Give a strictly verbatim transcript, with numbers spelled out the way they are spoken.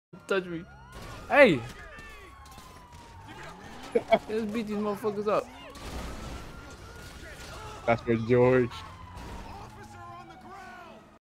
Touch me. Hey! Let's beat these motherfuckers up. That's for George.